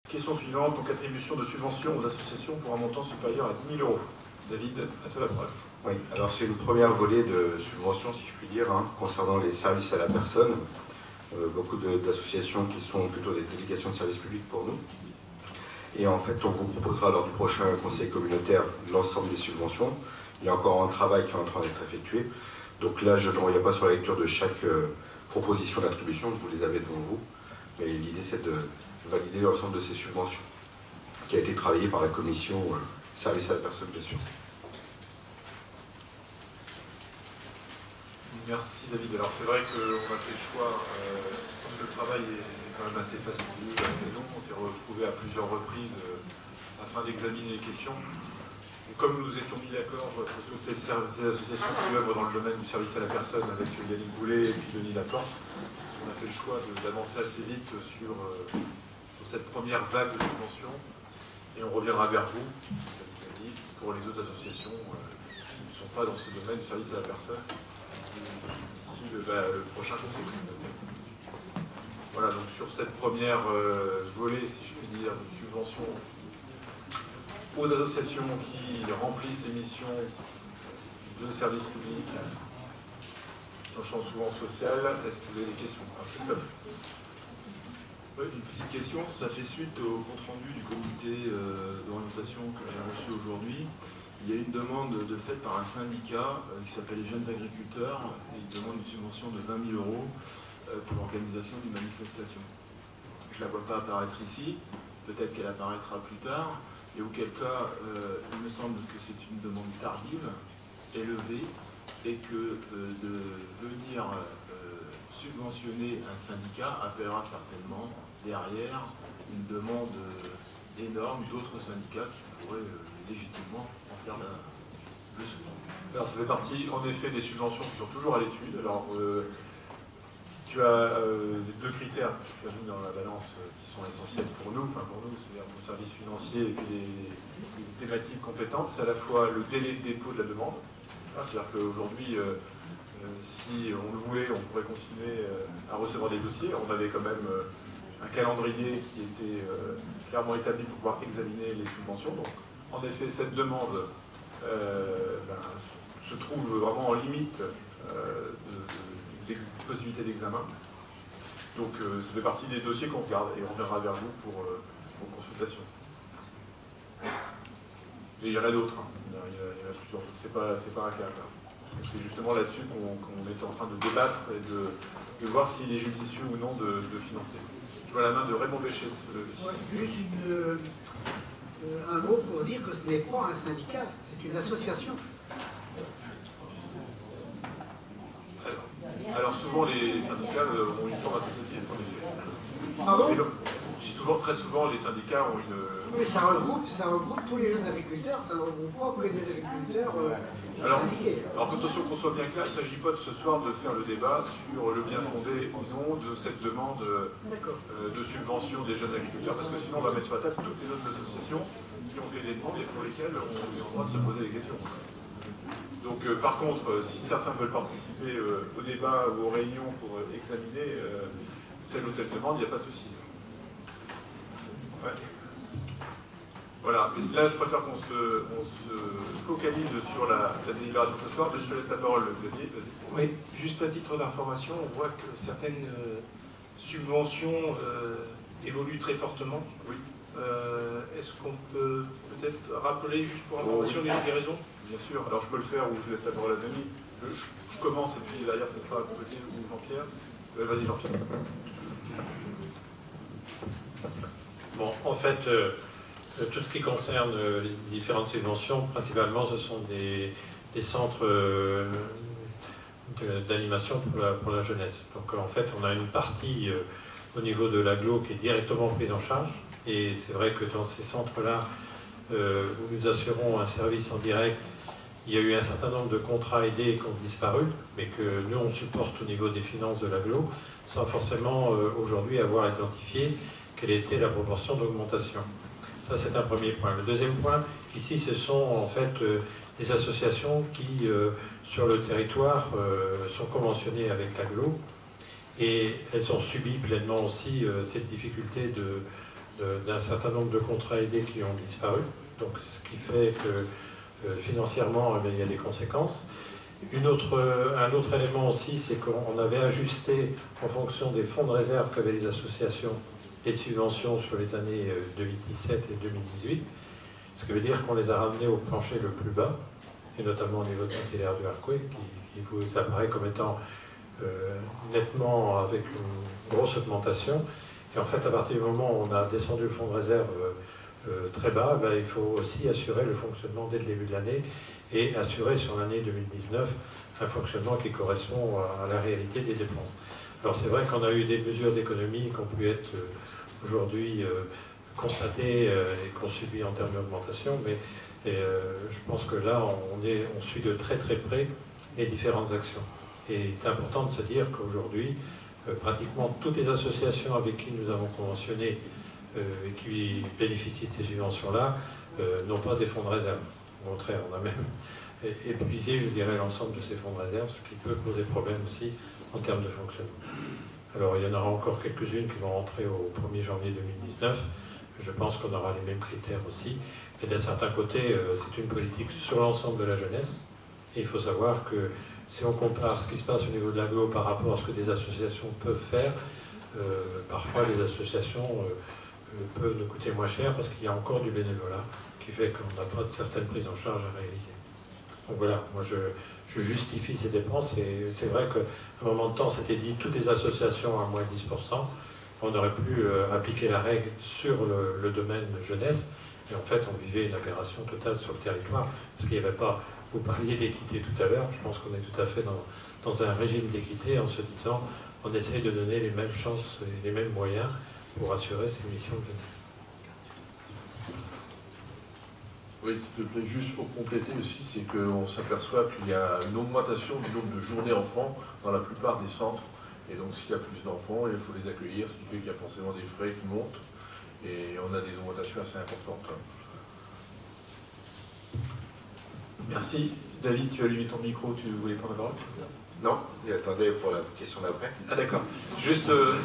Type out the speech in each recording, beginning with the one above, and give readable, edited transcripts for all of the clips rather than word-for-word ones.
Question suivante, donc attribution de subventions aux associations pour un montant supérieur à 10 000 €. David, à toi la parole. Oui, alors c'est une première volée de subventions, si je puis dire, concernant les services à la personne. Beaucoup d'associations qui sont plutôt des délégations de services publics pour nous. Et en fait, on vous proposera lors du prochain conseil communautaire l'ensemble des subventions. Il y a encore un travail qui est en train d'être effectué. Donc là, je ne reviens pas sur la lecture de chaque proposition d'attribution, vous les avez devant vous. Mais l'idée, c'est de valider l'ensemble de ces subventions, qui a été travaillé par la commission service à la personne, bien sûr. Merci David. Alors c'est vrai qu'on a fait le choix, je pense que le travail est quand même assez fastidieux, assez long. On s'est retrouvés à plusieurs reprises afin d'examiner les questions. Et comme nous étions mis d'accord pour toutes ces associations qui œuvrent dans le domaine du service à la personne avec Yannick Boulet et puis Denis Laporte, on a fait le choix d'avancer assez vite sur cette première vague de subventions et on reviendra vers vous, pour les autres associations qui ne sont pas dans ce domaine du service à la personne d'ici le prochain conseil communautaire. Voilà, donc sur cette première volée, si je puis dire, de subventions aux associations qui remplissent les missions de service public dans le champ souvent social, est-ce que vous avez des questions? Christophe. Oui, une petite question, ça fait suite au compte-rendu du comité d'orientation que j'ai reçu aujourd'hui. Il y a une demande faite par un syndicat qui s'appelle les Jeunes Agriculteurs, et il demande une subvention de 20 000 € pour l'organisation d'une manifestation. Je ne la vois pas apparaître ici, peut-être qu'elle apparaîtra plus tard, et auquel cas, il me semble que c'est une demande tardive, élevée, et que de venir subventionner un syndicat appellera certainement derrière une demande énorme d'autres syndicats qui pourraient légitimement en faire le soutien. Alors ça fait partie en effet des subventions qui sont toujours à l'étude. Alors tu as les deux critères que tu as mis dans la balance qui sont essentiels pour nous, c'est-à-dire nos services financiers et puis les thématiques compétentes, c'est à la fois le délai de dépôt de la demande, c'est-à-dire qu'aujourd'hui si on le voulait, on pourrait continuer à recevoir des dossiers. On avait quand même un calendrier qui était clairement établi pour pouvoir examiner les subventions. Donc, en effet, cette demande se trouve vraiment en limite de possibilité d'examen. Donc, ça fait partie des dossiers qu'on regarde et on reviendra vers vous pour consultation. Et il y en a d'autres. Il y en a plusieurs autres. C'est pas un cas. C'est justement là-dessus qu'on est en train de débattre et de voir s'il est judicieux ou non de financer. Je vois la main de Raymond Béchet. Juste un mot pour dire que ce n'est pas un syndicat, c'est une association. Alors souvent les syndicats ont une forme associative, en effet. Pardon? Très souvent les syndicats ont une... Oui, ça regroupe tous les jeunes agriculteurs, ça ne regroupe pas que des agriculteurs syndiqués. Alors attention qu'on soit bien clair, il ne s'agit pas de ce soir de faire le débat sur le bien fondé ou non de cette demande de subvention des jeunes agriculteurs, parce que sinon on va mettre sur la table toutes les autres associations qui ont fait des demandes et pour lesquelles on est en droit de se poser des questions. Donc par contre, si certains veulent participer au débat ou aux réunions pour examiner telle ou telle demande, il n'y a pas de souci. Ouais. Voilà, là je préfère qu'on se focalise sur la délibération ce soir, mais je te laisse la parole, Xavier, vas-y. Oui, juste à titre d'information, on voit que certaines subventions évoluent très fortement. Oui. Est-ce qu'on peut peut-être rappeler, juste pour information, les raisons? Bien sûr, alors je peux le faire ou je laisse la parole à Denis. Je commence et puis derrière ce sera Petit ou Jean-Pierre. Vas-y Jean-Pierre. Bon, en fait, tout ce qui concerne les différentes subventions, principalement, ce sont des centres d'animation pour la jeunesse. Donc, en fait, on a une partie au niveau de l'agglo qui est directement prise en charge. Et c'est vrai que dans ces centres-là, où nous assurons un service en direct, il y a eu un certain nombre de contrats aidés qui ont disparu, mais que nous, on supporte au niveau des finances de l'agglo, sans forcément aujourd'hui avoir identifié quelle était la proportion d'augmentation. Ça, c'est un premier point. Le deuxième point, ici, ce sont en fait des associations qui, sur le territoire, sont conventionnées avec l'agglo et elles ont subi pleinement aussi cette difficulté d'un certain nombre de contrats aidés qui ont disparu, donc ce qui fait que financièrement, eh bien, il y a des conséquences. Un autre élément aussi, c'est qu'on avait ajusté en fonction des fonds de réserve qu'avaient les associations les subventions sur les années 2017 et 2018, ce qui veut dire qu'on les a ramenés au plancher le plus bas, et notamment au niveau de Saint-Hilaire du Harcouët, qui vous apparaît comme étant nettement avec une grosse augmentation. Et en fait, à partir du moment où on a descendu le fonds de réserve très bas, ben, il faut aussi assurer le fonctionnement dès le début de l'année et assurer sur l'année 2019 un fonctionnement qui correspond à la réalité des dépenses. Alors c'est vrai qu'on a eu des mesures d'économie qui ont pu être aujourd'hui constatées et qu'on subit en termes d'augmentation, mais je pense que là, on suit de très très près les différentes actions. Et c'est important de se dire qu'aujourd'hui, pratiquement toutes les associations avec qui nous avons conventionné et qui bénéficient de ces subventions-là n'ont pas des fonds de réserve. Au contraire, on a même épuisé, je dirais, l'ensemble de ces fonds de réserve, ce qui peut poser problème aussi en termes de fonctionnement. Alors, il y en aura encore quelques-unes qui vont rentrer au 1er janvier 2019. Je pense qu'on aura les mêmes critères aussi. Et d'un certain côté, c'est une politique sur l'ensemble de la jeunesse. Et il faut savoir que si on compare ce qui se passe au niveau de l'agglo par rapport à ce que des associations peuvent faire, parfois les associations peuvent nous coûter moins cher parce qu'il y a encore du bénévolat qui fait qu'on n'a pas de certaines prises en charge à réaliser. Donc voilà, moi je justifie ces dépenses et c'est vrai qu'à un moment de temps, c'était dit toutes les associations à moins 10%, on aurait pu appliquer la règle sur le domaine jeunesse et en fait on vivait une aberration totale sur le territoire parce qu'il n'y avait pas, vous parliez d'équité tout à l'heure, je pense qu'on est tout à fait dans un régime d'équité en se disant on essaye de donner les mêmes chances et les mêmes moyens pour assurer ces missions de jeunesse. Oui, s'il te plaît, juste pour compléter aussi, c'est qu'on s'aperçoit qu'il y a une augmentation du nombre de journées enfants dans la plupart des centres. Et donc s'il y a plus d'enfants, il faut les accueillir, ce qui fait qu'il y a forcément des frais qui montent. Et on a des augmentations assez importantes. Merci. David, tu as allumé ton micro, tu voulais prendre la parole? Non, il attendait pour la question d'après. Ah d'accord. Juste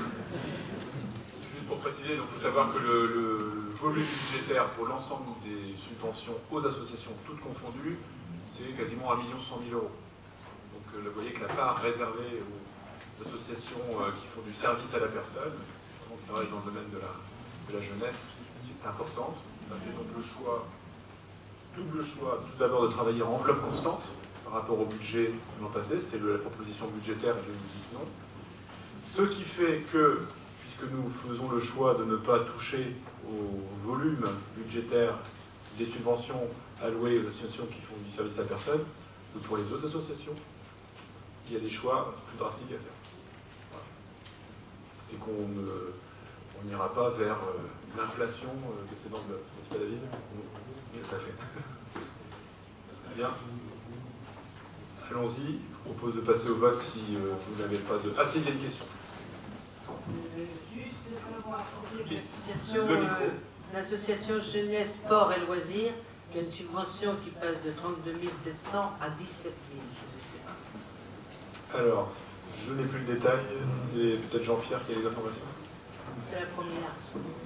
pour préciser, il faut savoir que le volume budgétaire pour l'ensemble des subventions aux associations, toutes confondues, c'est quasiment 1 100 000 €. Donc vous voyez que la part réservée aux associations qui font du service à la personne, qui travaillent dans le domaine de la jeunesse, est importante. On a fait donc le choix, double choix, tout d'abord de travailler en enveloppe constante par rapport au budget de l'an passé, c'était la proposition budgétaire et je nous dis non. Ce qui fait que, puisque nous faisons le choix de ne pas toucher au volume budgétaire des subventions allouées aux associations qui font du service à la personne, ou pour les autres associations, il y a des choix plus drastiques à faire. Voilà. Et qu'on n'ira pas vers l'inflation de ces enveloppes. N'est-ce pas, David? Oui, tout à fait. Très bien. Allons-y. Je vous propose de passer au vote si vous n'avez pas de... Ah, si, il y a une question. L'association Jeunesse, Sport et Loisirs, qui a une subvention qui passe de 32 700 à 17 000, je ne sais pas. Alors, je n'ai plus le détail, c'est peut-être Jean-Pierre qui a les informations. C'est la première.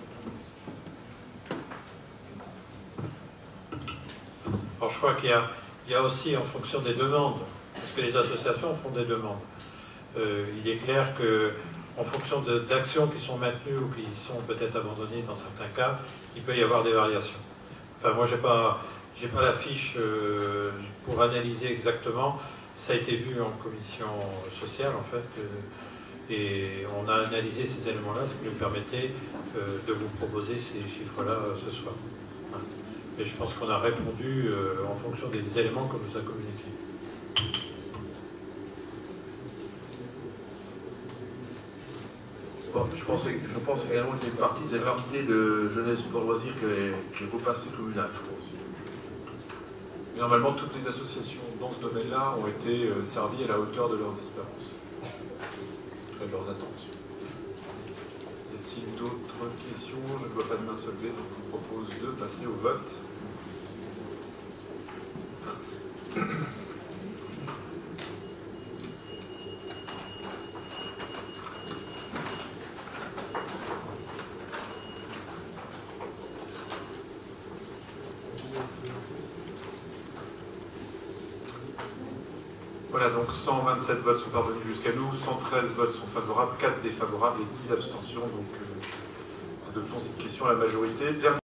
Alors je crois qu'il y a aussi en fonction des demandes, parce que les associations font des demandes. Il est clair qu'en fonction d'actions qui sont maintenues ou qui sont peut-être abandonnées dans certains cas, il peut y avoir des variations. Enfin, moi, j'ai pas la fiche pour analyser exactement. Ça a été vu en commission sociale, en fait, et on a analysé ces éléments-là, ce qui nous permettait de vous proposer ces chiffres-là ce soir. Et je pense qu'on a répondu en fonction des éléments qu'on nous a communiqués. Bon, je pense également qu'il y a une partie des activités de jeunesse pour loisirs qui est repassée communale, je pense. Mais normalement, toutes les associations dans ce domaine-là ont été servies à la hauteur de leurs espérances, de leurs attentes. Y a-t-il d'autres questions? Je ne vois pas de main se lever, donc je vous propose de passer au vote. Voilà, donc 127 votes sont parvenus jusqu'à nous, 113 votes sont favorables, 4 défavorables et 10 abstentions. Donc, adoptons cette question à la majorité.